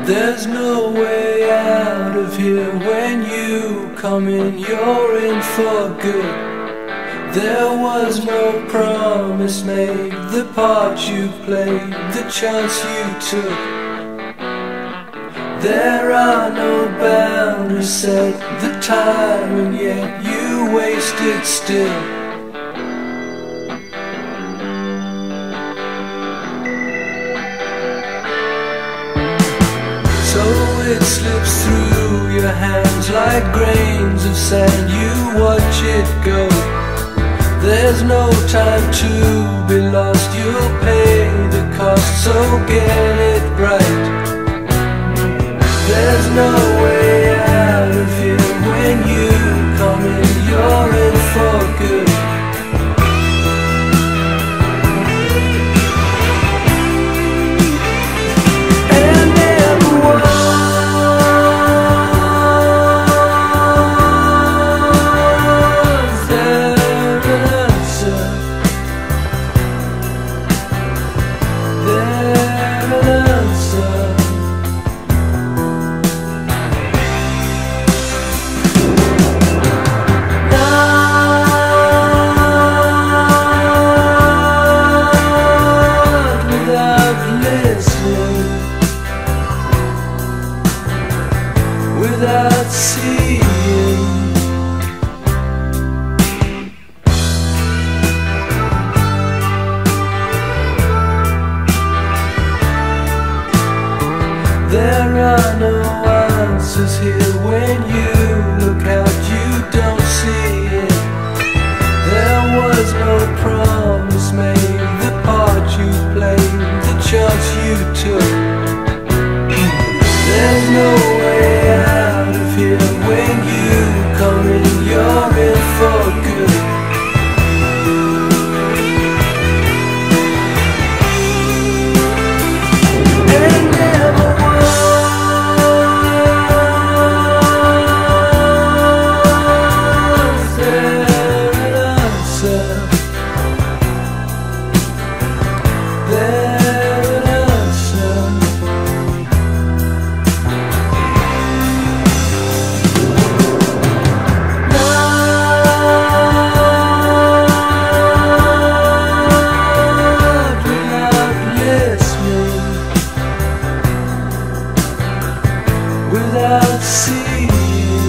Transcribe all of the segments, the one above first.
There's no way out of here. When you come in, you're in for good. There was no promise made. The part you played, the chance you took. There are no boundaries set, the time, and yet you wasted still. So it slips through your hands like grains of sand. You watch it go. There's no time to be lost. You'll pay the cost, so get it right. There's no way out of here. When you come in, you're in for good. Without seeing, there are no answers here. When you look out, you don't see it. There was no promise made. The part you played, the chance you took. There's no way out of here. When you come in, you're in for good. And never was there an answer. Without seeing,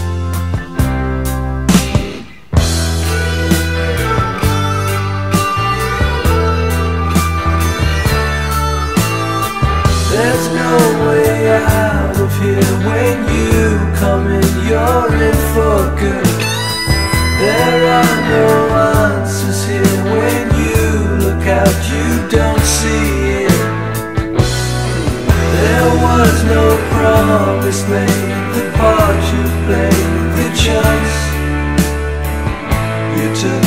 there's no way out of here. When you come in, you're in for good. There are no answers here. When you look out, you don't see it. There was no promise made. The part you played, the chance you took.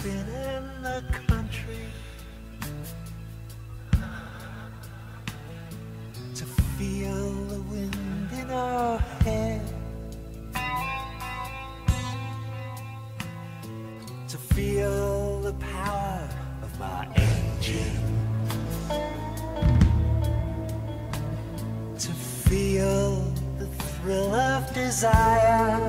been in the country to feel the wind in our hair, to feel the power of my engine, to feel the thrill of desire.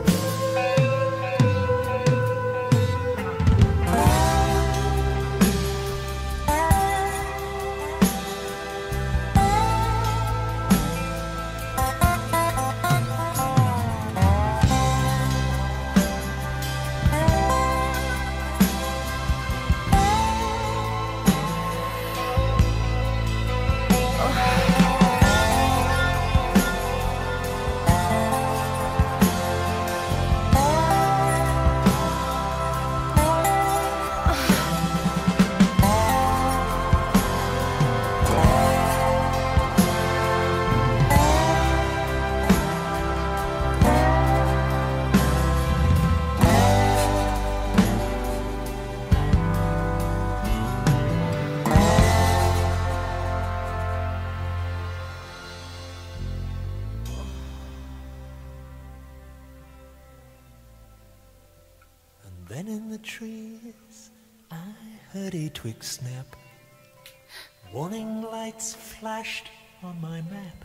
Then in the trees I heard a twig snap. Warning lights flashed on my map.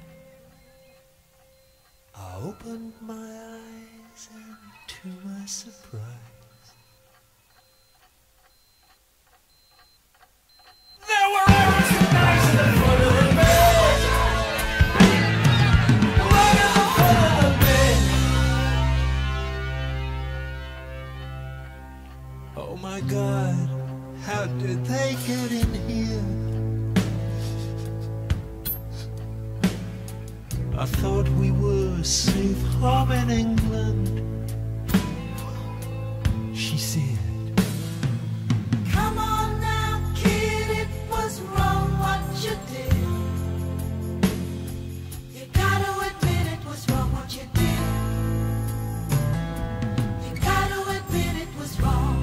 I opened my eyes and to my surprise there were arrows and knives in the front of the bed. Right in the front of the bed. Oh my God, how did they get in here? I thought we were safe home in England. She said, come on now, kid, it was wrong what you did. You gotta admit it was wrong what you did. You gotta admit it was wrong.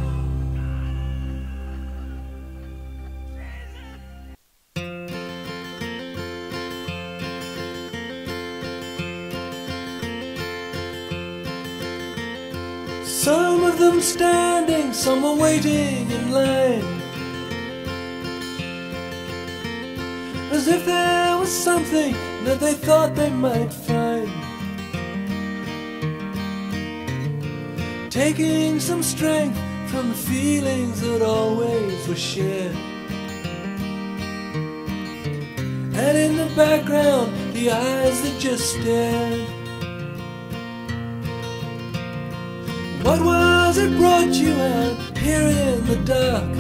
Some of them standing, some are waiting in line, as if there was something that they thought they might find, taking some strength from the feelings that always were shared. And in the background, the eyes that just stared. What was it brought you out here in the dark?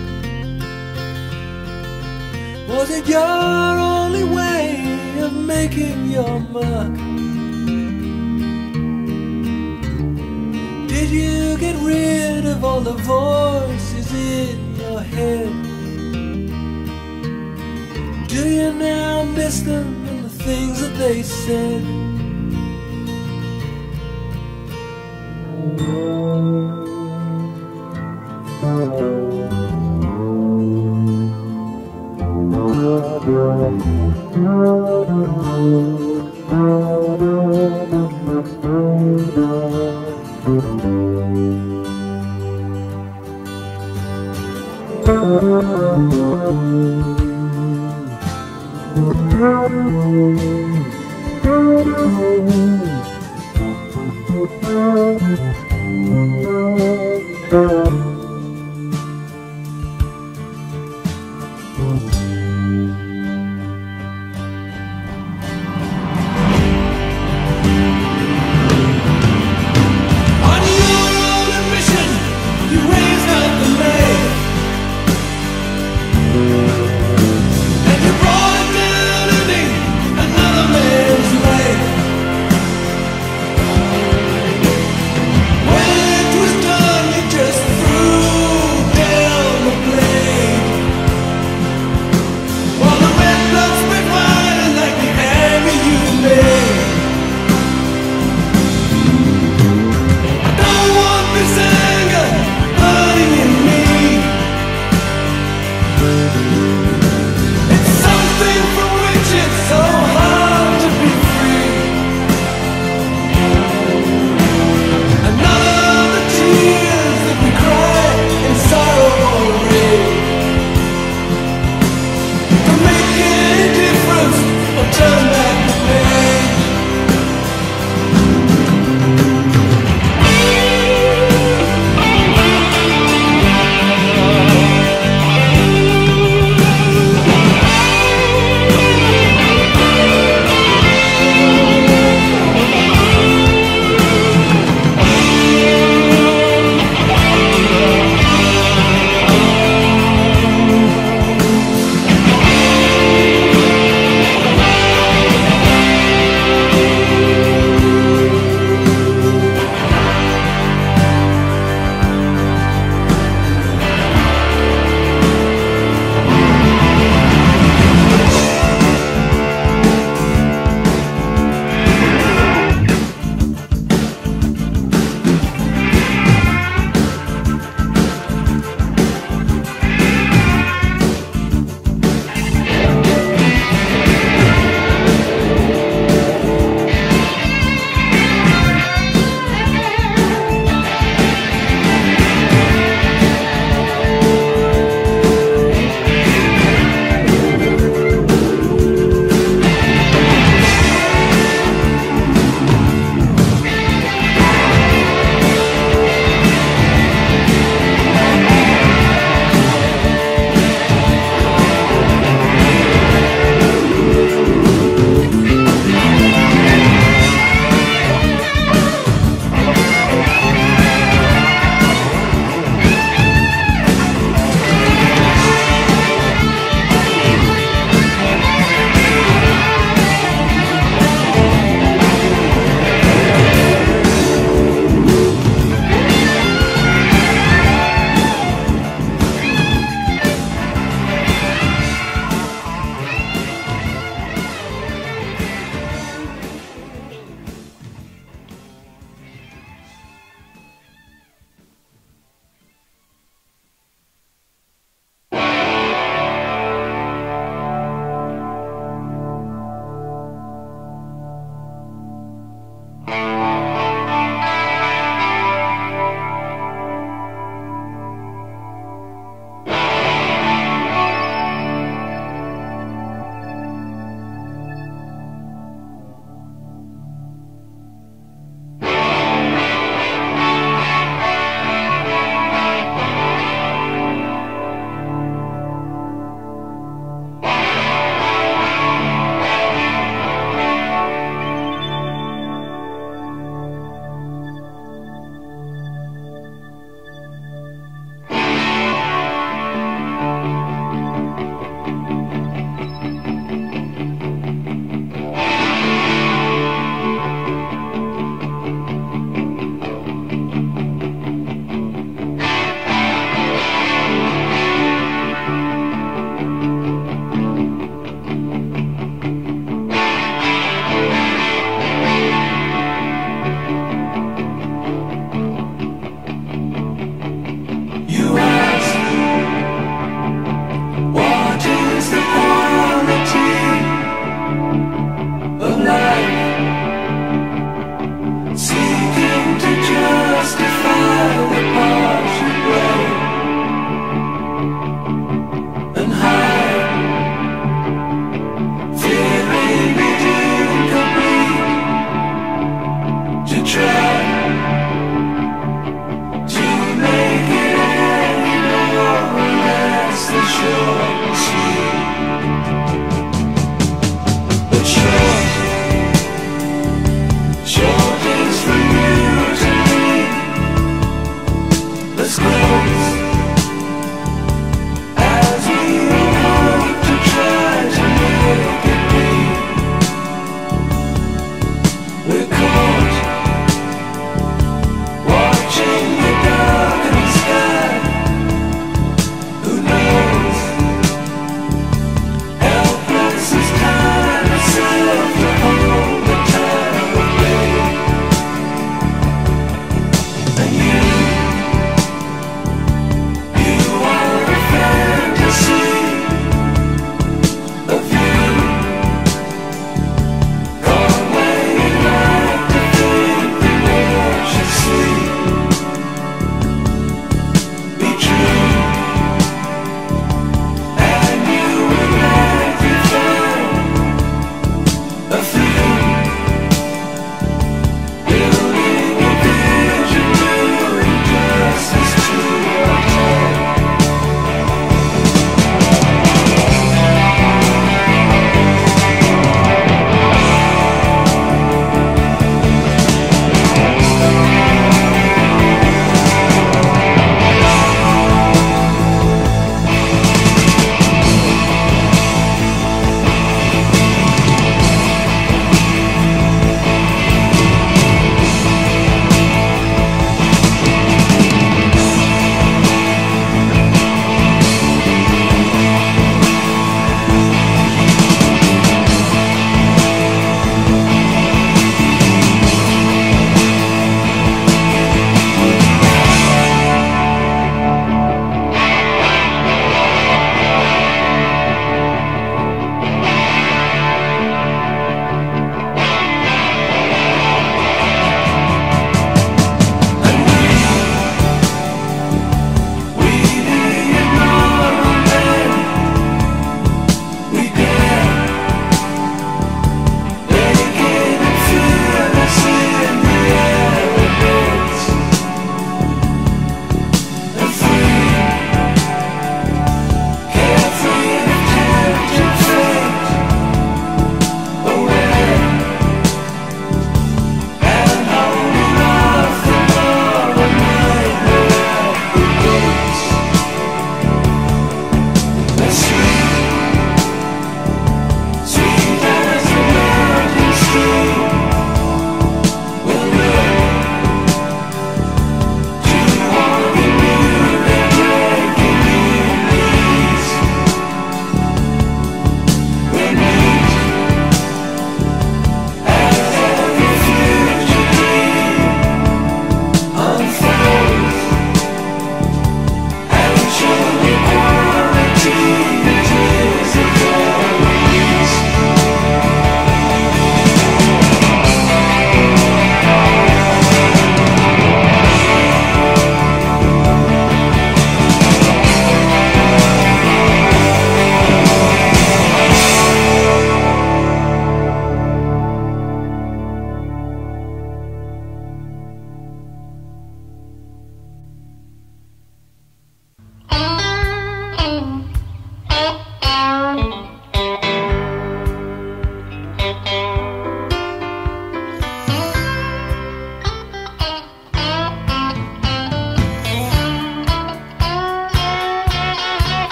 Was it your only way of making your mark? Did you get rid of all the voices in your head? Do you now miss them and the things that they said? When it was done, you just threw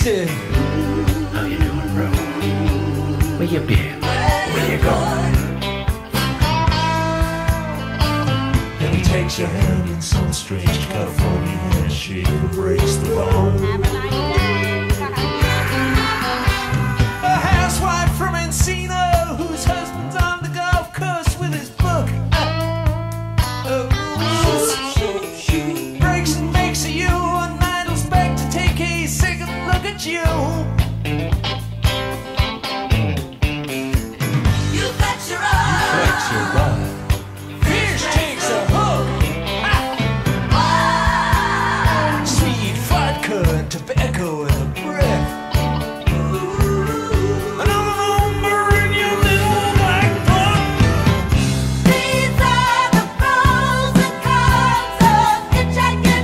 wasted. How you doing, bro? Where you been? Where you going? And he takes your hand in some strange California handshake and breaks the bone. A housewife from Encino whose husband's on the golf course with his book. Breaks and makes of you and idles back to take a second look at you. You bet your eyes. Flex your ride. Fish takes a hook. Sweet vodka and tobacco and a breath. Another number in your little black book. These are the pros and cons of hitchhiking.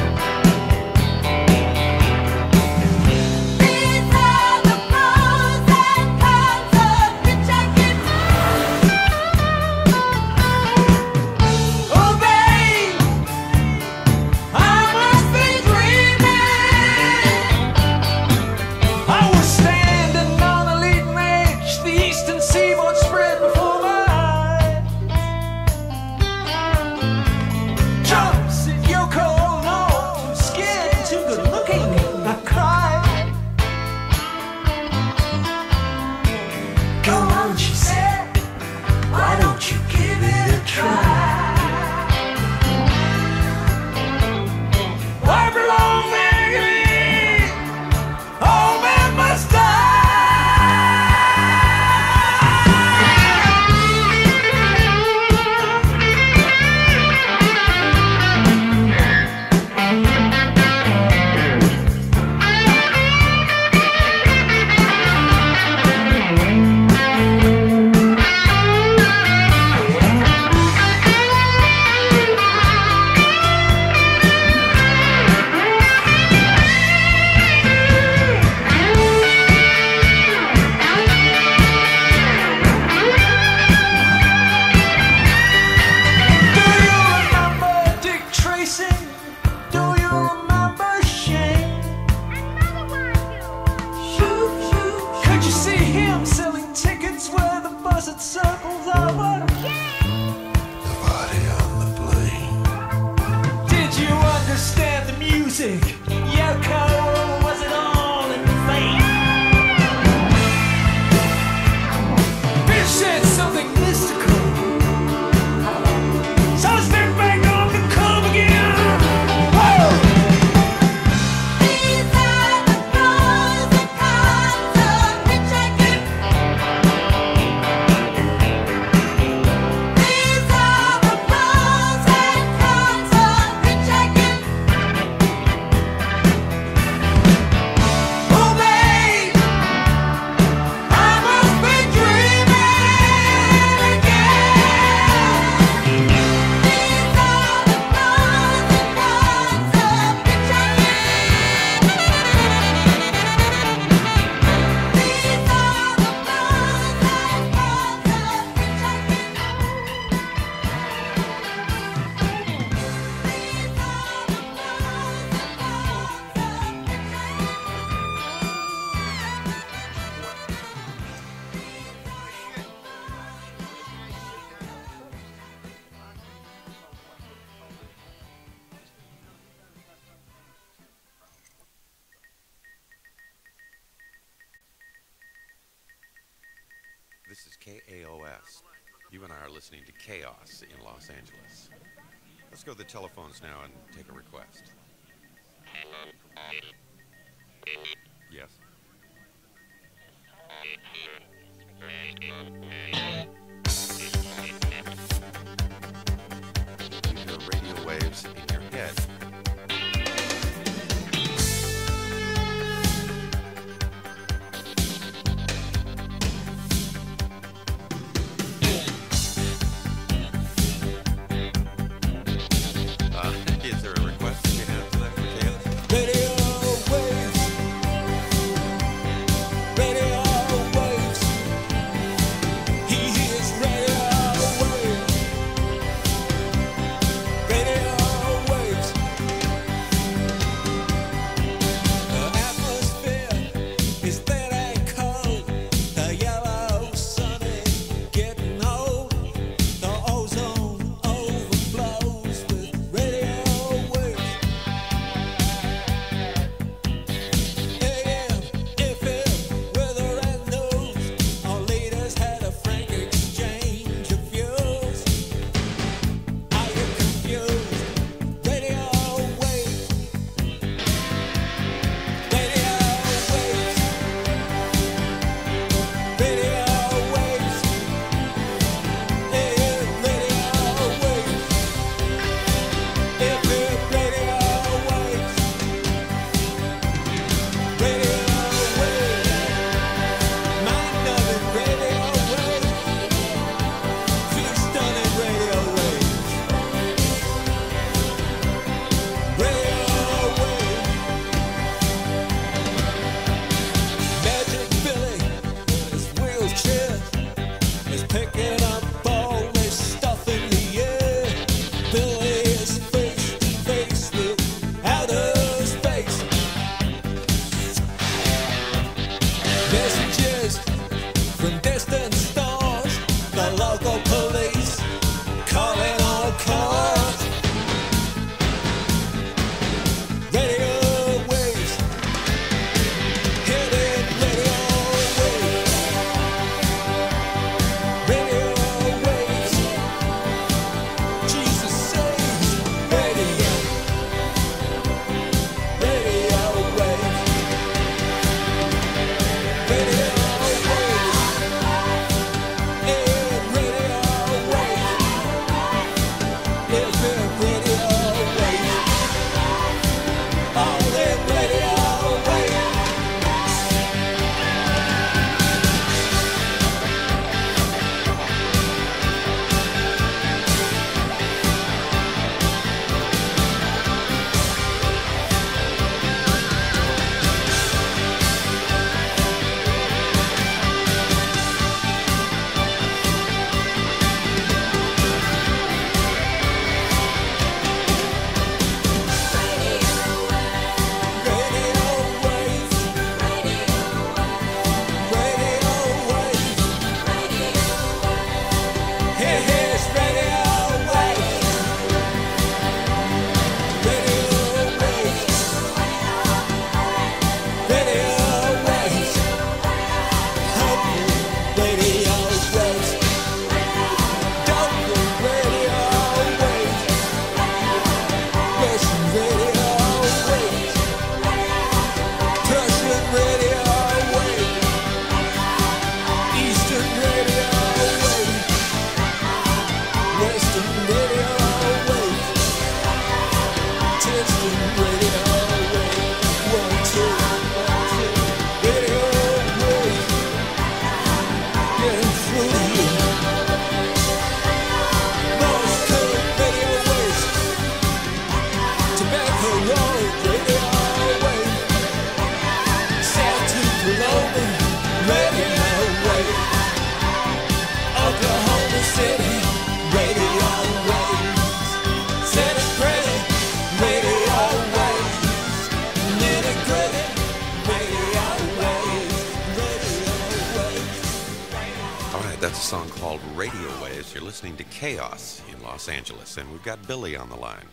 These are the pros and cons of hitchhiking. Oh, babe, I must be dreaming. I was standing on a leading edge, the eastern seaboard spread before my eyes. Jumps at Yoko Ono, too scared, too good looking. I cried. Go on, she said, why don't you give it a try? Why belong magazine? All men must die. Do you remember Dick Tracy? Do you remember Shane? Could you see him selling tickets where the buzzard circles over? The body on the plane. Did you understand the music? Yoko, or was it all in vain? Biff said something mystical. So step back on the curb again. Whoa! These are the pros and cons of hitchhiking. These are the pros and cons of hitchhiking. Oh, babe, I must be dreaming again. These are the pros and cons of hitchhiking. These are the pros and cons of hitchhiking. This is KAOS. You and I are listening to Chaos in Los Angeles. Let's go to the telephones now and take a request. Yes. You hear radio waves in your head. Is there a request that you have to that for Chaos? Radio waves. Radio waves. radio waves. You're listening to Chaos in Los Angeles, and we've got Billy on the line.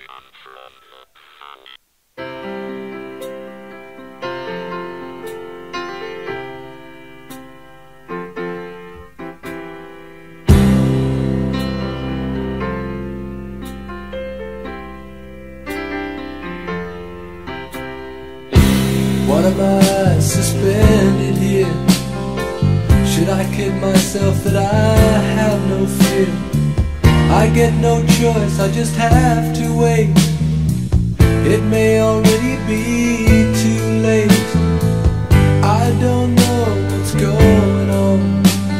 What am I suspended here? Should I kid myself that I have no fear? I get no choice, I just have to wait. It may already be too late. I don't know what's going on.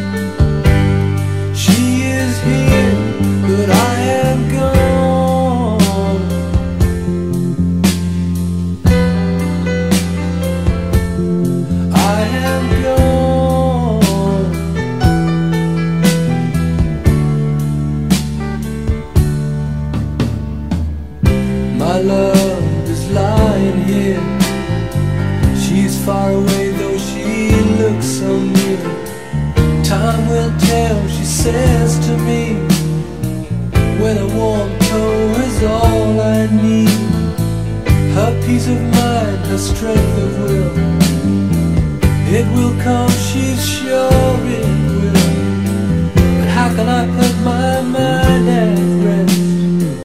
She is here, but I am gone. My love is lying here. She's far away though she looks so near. Time will tell, she says to me, when a warm toe is all I need. Her peace of mind, her strength of will, it will come, she's sure it will. But how can I put my mind at